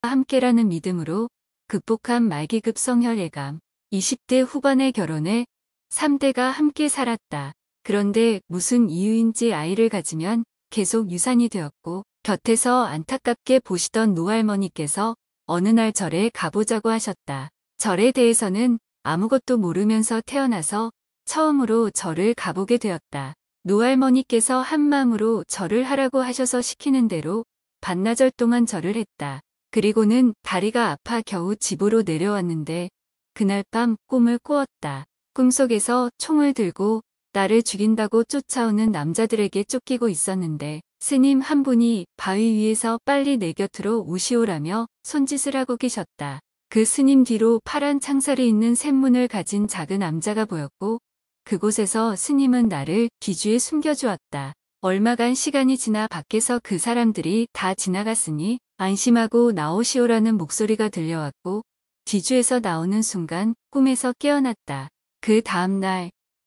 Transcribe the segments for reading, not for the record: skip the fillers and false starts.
함께라는 믿음으로 극복한 말기급 성혈예감. 20대 후반에 결혼해 3대가 함께 살았다. 그런데 무슨 이유인지 아이를 가지면 계속 유산이 되었고 곁에서 안타깝게 보시던 노할머니께서 어느 날 절에 가보자고 하셨다. 절에 대해서는 아무것도 모르면서 태어나서 처음으로 절을 가보게 되었다. 노할머니께서 한마음으로 절을 하라고 하셔서 시키는 대로 반나절 동안 절을 했다. 그리고는 다리가 아파 겨우 집으로 내려왔는데 그날 밤 꿈을 꾸었다. 꿈속에서 총을 들고 나를 죽인다고 쫓아오는 남자들에게 쫓기고 있었는데 스님 한 분이 바위 위에서 빨리 내 곁으로 오시오라며 손짓을 하고 계셨다. 그 스님 뒤로 파란 창살이 있는 샘문을 가진 작은 남자가 보였고 그곳에서 스님은 나를 귀주에 숨겨주었다. 얼마간 시간이 지나 밖에서 그 사람들이 다 지나갔으니 안심하고 나오시오라는 목소리가 들려왔고 뒤주에서 나오는 순간 꿈에서 깨어났다. 그 다음날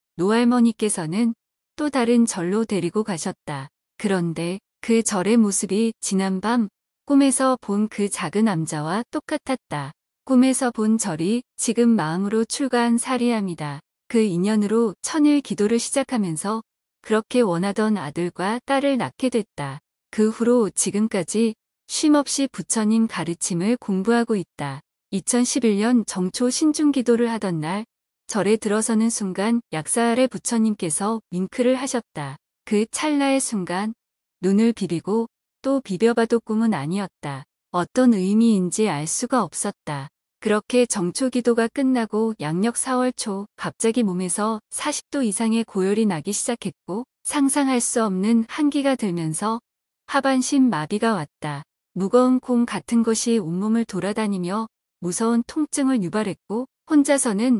노할머니께서는 또 다른 절로 데리고 가셨다. 그런데 그 절의 모습이 지난밤 꿈에서 본 그 작은 남자와 똑같았다. 꿈에서 본 절이 지금 마음으로 출가한 사리암이다. 그 인연으로 천일 기도를 시작하면서 그렇게 원하던 아들과 딸을 낳게 됐다. 그 후로 지금까지 쉼없이 부처님 가르침을 공부하고 있다. 2011년 정초 신중기도를 하던 날 절에 들어서는 순간 약사 아래 부처님께서 윙크를 하셨다. 그 찰나의 순간 눈을 비비고 또 비벼봐도 꿈은 아니었다. 어떤 의미인지 알 수가 없었다. 그렇게 정초기도가 끝나고 양력 4월 초 갑자기 몸에서 40도 이상의 고열이 나기 시작했고 상상할 수 없는 한기가 들면서 하반신 마비가 왔다. 무거운 공 같은 것이 온몸을 돌아다니며 무서운 통증을 유발했고 혼자서는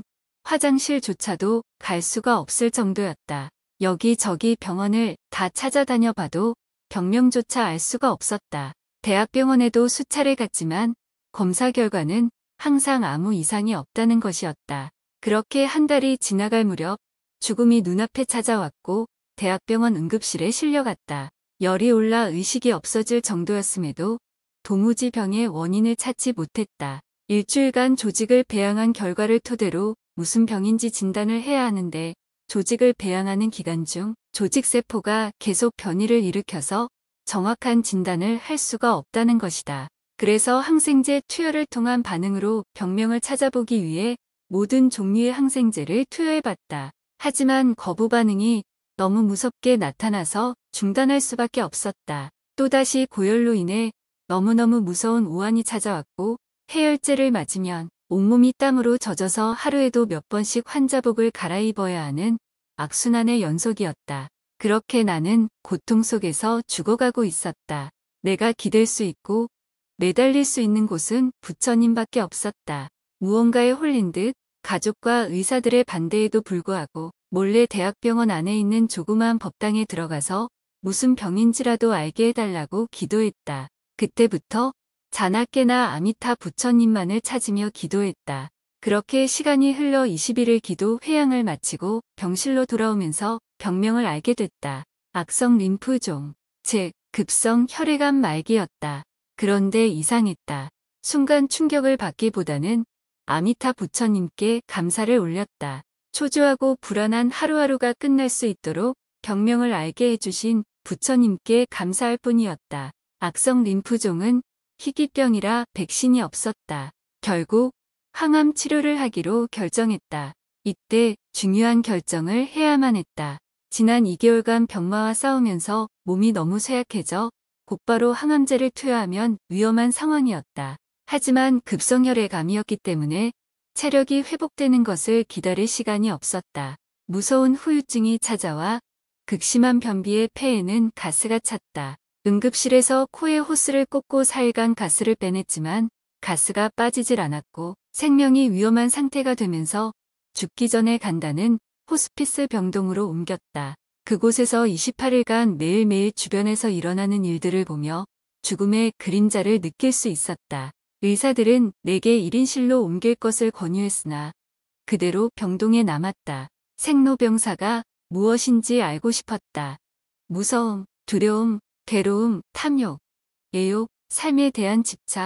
화장실조차도 갈 수가 없을 정도였다. 여기저기 병원을 다 찾아다녀 봐도 병명조차 알 수가 없었다. 대학병원에도 수차례 갔지만 검사 결과는 항상 아무 이상이 없다는 것이었다. 그렇게 한 달이 지나갈 무렵 죽음이 눈앞에 찾아왔고 대학병원 응급실에 실려갔다. 열이 올라 의식이 없어질 정도였음에도 도무지 병의 원인을 찾지 못했다. 일주일간 조직을 배양한 결과를 토대로 무슨 병인지 진단을 해야 하는데 조직을 배양하는 기간 중 조직세포가 계속 변이를 일으켜서 정확한 진단을 할 수가 없다는 것이다. 그래서 항생제 투여를 통한 반응으로 병명을 찾아보기 위해 모든 종류의 항생제를 투여해봤다. 하지만 거부 반응이 너무 무섭게 나타나서 중단할 수밖에 없었다. 또다시 고열로 인해 너무너무 무서운 오한이 찾아왔고 해열제를 맞으면 온몸이 땀으로 젖어서 하루에도 몇 번씩 환자복을 갈아입어야 하는 악순환의 연속이었다. 그렇게 나는 고통 속에서 죽어가고 있었다. 내가 기댈 수 있고 매달릴 수 있는 곳은 부처님밖에 없었다. 무언가에 홀린 듯 가족과 의사들의 반대에도 불구하고 몰래 대학병원 안에 있는 조그마한 법당에 들어가서 무슨 병인지라도 알게 해달라고 기도했다. 그때부터 자나깨나 아미타 부처님만을 찾으며 기도했다. 그렇게 시간이 흘러 20일을 기도 회양을 마치고 병실로 돌아오면서 병명을 알게 됐다. 악성 림프종, 즉 급성 혈액암 말기였다. 그런데 이상했다. 순간 충격을 받기보다는 아미타 부처님께 감사를 올렸다. 초조하고 불안한 하루하루가 끝날 수 있도록 병명을 알게 해주신 부처님께 감사할 뿐이었다. 악성 림프종은 희귀병이라 백신이 없었다. 결국 항암 치료를 하기로 결정했다. 이때 중요한 결정을 해야만 했다. 지난 2개월간 병마와 싸우면서 몸이 너무 쇠약해져 곧바로 항암제를 투여하면 위험한 상황이었다. 하지만 급성혈액암이었기 때문에 체력이 회복되는 것을 기다릴 시간이 없었다. 무서운 후유증이 찾아와 극심한 변비에 폐에는 가스가 찼다. 응급실에서 코에 호스를 꽂고 4일간 가스를 빼냈지만 가스가 빠지질 않았고 생명이 위험한 상태가 되면서 죽기 전에 간다는 호스피스 병동으로 옮겼다. 그곳에서 28일간 매일매일 주변에서 일어나는 일들을 보며 죽음의 그림자를 느낄 수 있었다. 의사들은 내게 1인실로 옮길 것을 권유했으나 그대로 병동에 남았다. 생로병사가 무엇인지 알고 싶었다. 무서움, 두려움, 괴로움, 탐욕, 애욕, 삶에 대한 집착,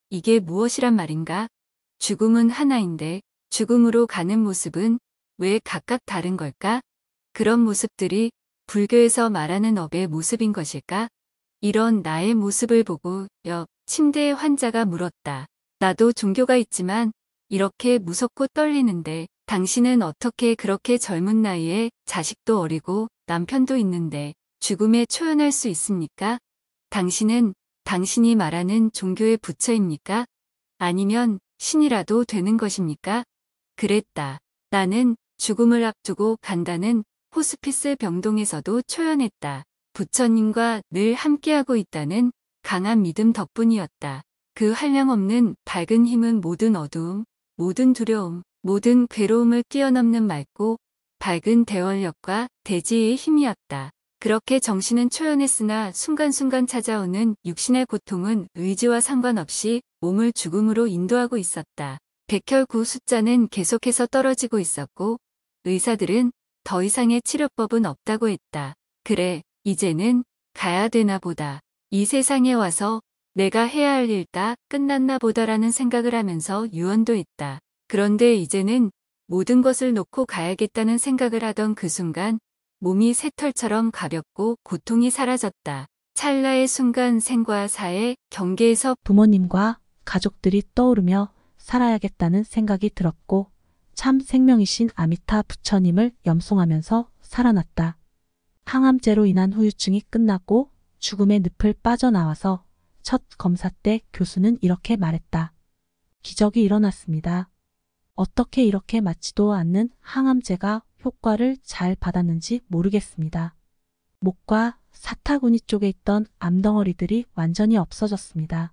이게 무엇이란 말인가? 죽음은 하나인데 죽음으로 가는 모습은 왜 각각 다른 걸까? 그런 모습들이 불교에서 말하는 업의 모습인 것일까? 이런 나의 모습을 보고 옆 침대의 환자가 물었다. 나도 종교가 있지만 이렇게 무섭고 떨리는데 당신은 어떻게 그렇게 젊은 나이에 자식도 어리고 남편도 있는데 죽음에 초연할 수 있습니까? 당신은 당신이 말하는 종교의 부처입니까? 아니면 신이라도 되는 것입니까? 그랬다. 나는 죽음을 앞두고 간다는 호스피스 병동에서도 초연했다. 부처님과 늘 함께하고 있다는 강한 믿음 덕분이었다. 그 한량없는 밝은 힘은 모든 어두움, 모든 두려움, 모든 괴로움을 뛰어넘는 맑고 밝은 대원력과 대지의 힘이었다. 그렇게 정신은 초연했으나 순간순간 찾아오는 육신의 고통은 의지와 상관없이 몸을 죽음으로 인도하고 있었다. 백혈구 숫자는 계속해서 떨어지고 있었고 의사들은 더 이상의 치료법은 없다고 했다. 그래, 이제는 가야 되나 보다. 이 세상에 와서 내가 해야 할 일 다 끝났나 보다라는 생각을 하면서 유언도 했다. 그런데 이제는 모든 것을 놓고 가야겠다는 생각을 하던 그 순간 몸이 새털처럼 가볍고 고통이 사라졌다. 찰나의 순간 생과 사의 경계에서 부모님과 가족들이 떠오르며 살아야겠다는 생각이 들었고 참 생명이신 아미타 부처님을 염송하면서 살아났다. 항암제로 인한 후유증이 끝났고 죽음의 늪을 빠져나와서 첫 검사 때 교수는 이렇게 말했다. 기적이 일어났습니다. 어떻게 이렇게 맞지도 않는 항암제가 효과를 잘 받았는지 모르겠습니다. 목과 사타구니 쪽에 있던 암덩어리들이 완전히 없어졌습니다.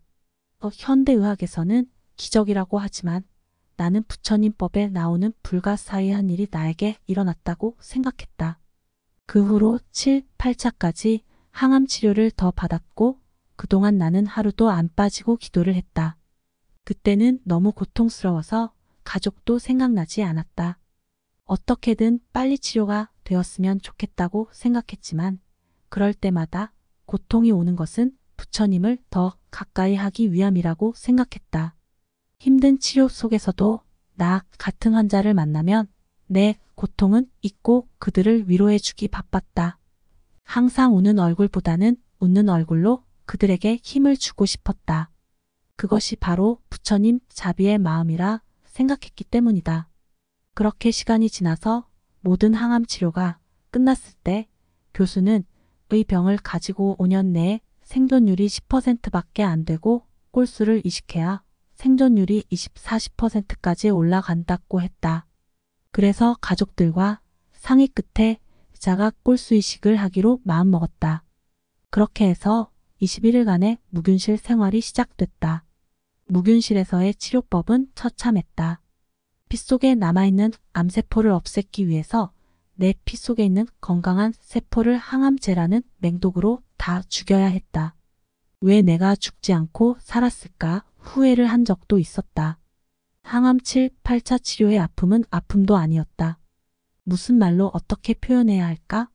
현대의학에서는 기적이라고 하지만 나는 부처님법에 나오는 불가사의한 일이 나에게 일어났다고 생각했다. 그 후로 7, 8차까지 항암 치료를 더 받았고 그동안 나는 하루도 안 빠지고 기도를 했다. 그때는 너무 고통스러워서 가족도 생각나지 않았다. 어떻게든 빨리 치료가 되었으면 좋겠다고 생각했지만 그럴 때마다 고통이 오는 것은 부처님을 더 가까이 하기 위함이라고 생각했다. 힘든 치료 속에서도 나 같은 환자를 만나면 내 고통은 잊고 그들을 위로해주기 바빴다. 항상 우는 얼굴보다는 웃는 얼굴로 그들에게 힘을 주고 싶었다. 그것이 바로 부처님 자비의 마음이라 생각했기 때문이다. 그렇게 시간이 지나서 모든 항암 치료가 끝났을 때 교수는 의 병을 가지고 5년 내에 생존율이 10%밖에 안 되고 꼴수를 이식해야 생존율이 20, 40%까지 올라간다고 했다. 그래서 가족들과 상의 끝에 자가 꼴수 이식을 하기로 마음먹었다. 그렇게 해서 21일간의 무균실 생활이 시작됐다. 무균실에서의 치료법은 처참했다. 피 속에 남아있는 암세포를 없애기 위해서 내 피 속에 있는 건강한 세포를 항암제라는 맹독으로 다 죽여야 했다. 왜 내가 죽지 않고 살았을까 후회를 한 적도 있었다. 항암 7, 8차 치료의 아픔은 아픔도 아니었다. 무슨 말로 어떻게 표현해야 할까?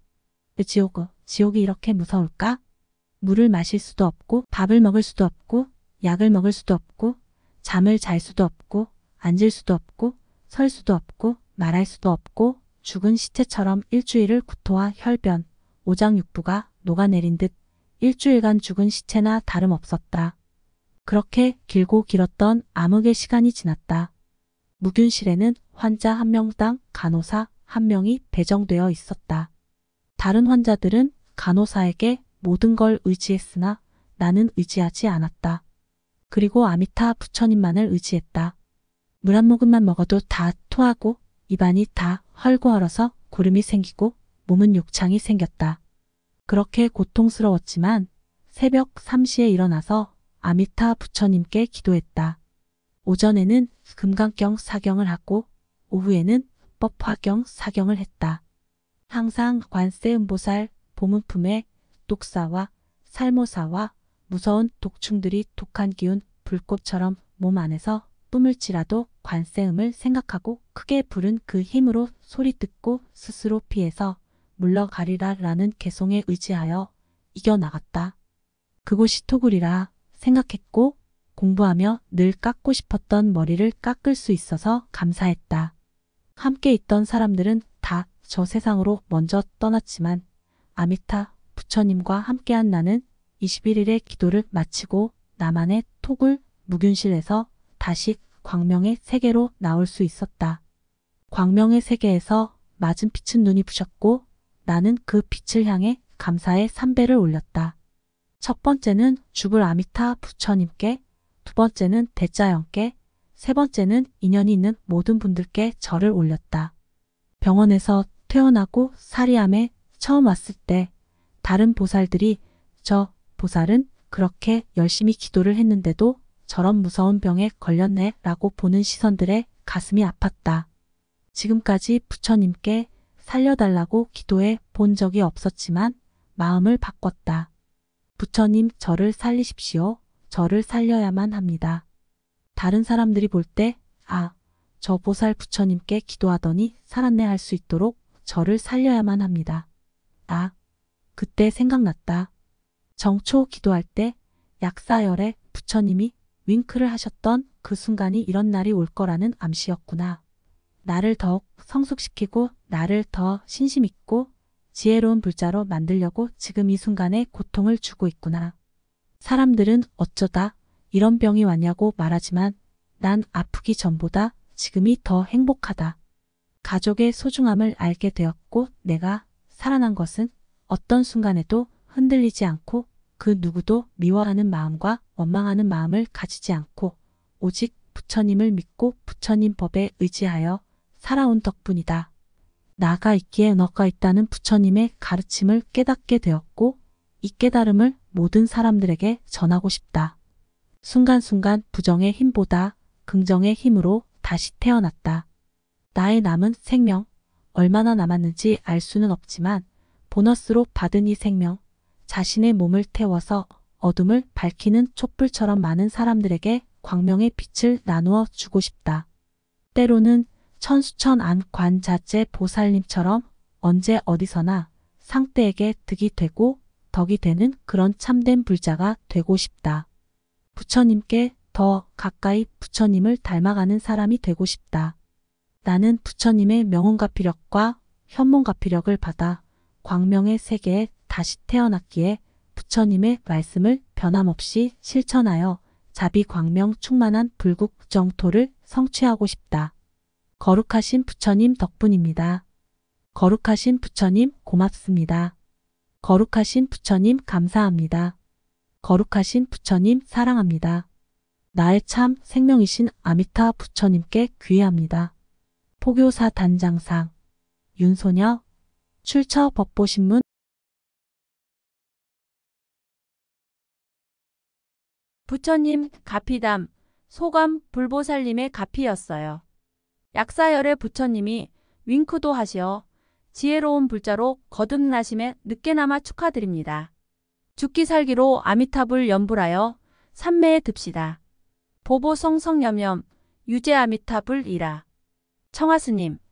지옥이 이렇게 무서울까? 물을 마실 수도 없고 밥을 먹을 수도 없고 약을 먹을 수도 없고 잠을 잘 수도 없고 앉을 수도 없고 설 수도 없고 말할 수도 없고 죽은 시체처럼 일주일을 구토와 혈변, 오장육부가 녹아내린 듯 일주일간 죽은 시체나 다름없었다. 그렇게 길고 길었던 암흑의 시간이 지났다. 무균실에는 환자 한 명당 간호사 한 명이 배정되어 있었다. 다른 환자들은 간호사에게 모든 걸 의지했으나 나는 의지하지 않았다. 그리고 아미타 부처님만을 의지했다. 물 한 모금만 먹어도 다 토하고 입안이 다 헐고 얼어서 고름이 생기고 몸은 욕창이 생겼다. 그렇게 고통스러웠지만 새벽 3시에 일어나서 아미타 부처님께 기도했다. 오전에는 금강경 사경을 하고 오후에는 법화경 사경을 했다. 항상 관세음보살 보문품에 독사와 살모사와 무서운 독충들이 독한 기운 불꽃처럼 몸 안에서 뿜을지라도 관세음을 생각하고 크게 부른 그 힘으로 소리 듣고 스스로 피해서 물러가리라라는 개송에 의지하여 이겨나갔다. 그곳이 토굴이라 생각했고 공부하며 늘 깎고 싶었던 머리를 깎을 수 있어서 감사했다. 함께 있던 사람들은 다 저 세상으로 먼저 떠났지만 아미타 부처님과 함께한 나는 21일의 기도를 마치고 나만의 토굴 무균실에서 다시 광명의 세계로 나올 수 있었다. 광명의 세계에서 맞은 빛은 눈이 부셨고 나는 그 빛을 향해 감사의 삼배를 올렸다. 첫 번째는 죽을 아미타 부처님께, 두 번째는 대자연께, 세 번째는 인연이 있는 모든 분들께 절을 올렸다. 병원에서 퇴원하고 사리암에 처음 왔을 때 다른 보살들이 저 보살은 그렇게 열심히 기도를 했는데도 저런 무서운 병에 걸렸네 라고 보는 시선들에 가슴이 아팠다. 지금까지 부처님께 살려달라고 기도해 본 적이 없었지만 마음을 바꿨다. 부처님 저를 살리십시오. 저를 살려야만 합니다. 다른 사람들이 볼 때 저 보살 부처님께 기도하더니 살았네 할 수 있도록 저를 살려야만 합니다. 그때 생각났다. 정초 기도할 때 약사열에 부처님이 윙크를 하셨던 그 순간이 이런 날이 올 거라는 암시였구나. 나를 더욱 성숙시키고 나를 더 신심 있고 지혜로운 불자로 만들려고 지금 이 순간에 고통을 주고 있구나. 사람들은 어쩌다 이런 병이 왔냐고 말하지만 난 아프기 전보다 지금이 더 행복하다. 가족의 소중함을 알게 되었고 내가 살아난 것은 어떤 순간에도 흔들리지 않고 그 누구도 미워하는 마음과 원망하는 마음을 가지지 않고 오직 부처님을 믿고 부처님 법에 의지하여 살아온 덕분이다. 나가 있기에 너가 있다는 부처님의 가르침을 깨닫게 되었고 이 깨달음을 모든 사람들에게 전하고 싶다. 순간순간 부정의 힘보다 긍정의 힘으로 다시 태어났다. 나의 남은 생명, 얼마나 남았는지 알 수는 없지만 보너스로 받은 이 생명, 자신의 몸을 태워서 어둠을 밝히는 촛불처럼 많은 사람들에게 광명의 빛을 나누어 주고 싶다. 때로는 천수천 안관자재 보살님처럼 언제 어디서나 상대에게 득이 되고 덕이 되는 그런 참된 불자가 되고 싶다. 부처님께 더 가까이 부처님을 닮아가는 사람이 되고 싶다. 나는 부처님의 명언가피력과 현몽가피력을 받아 광명의 세계에 다시 태어났기에 부처님의 말씀을 변함없이 실천하여 자비광명 충만한 불국정토를 성취하고 싶다. 거룩하신 부처님 덕분입니다. 거룩하신 부처님 고맙습니다. 거룩하신 부처님 감사합니다. 거룩하신 부처님 사랑합니다. 나의 참 생명이신 아미타 부처님께 귀의합니다. 포교사 단장상 윤소녀 출처 법보신문 부처님 가피담 소감 불보살님의 가피였어요. 약사열의 부처님이 윙크도 하시어 지혜로운 불자로 거듭나심에 늦게나마 축하드립니다. 죽기 살기로 아미타불 연불하여 삼매에 듭시다. 보보성성염염 유제 아미타불이라. 청하스님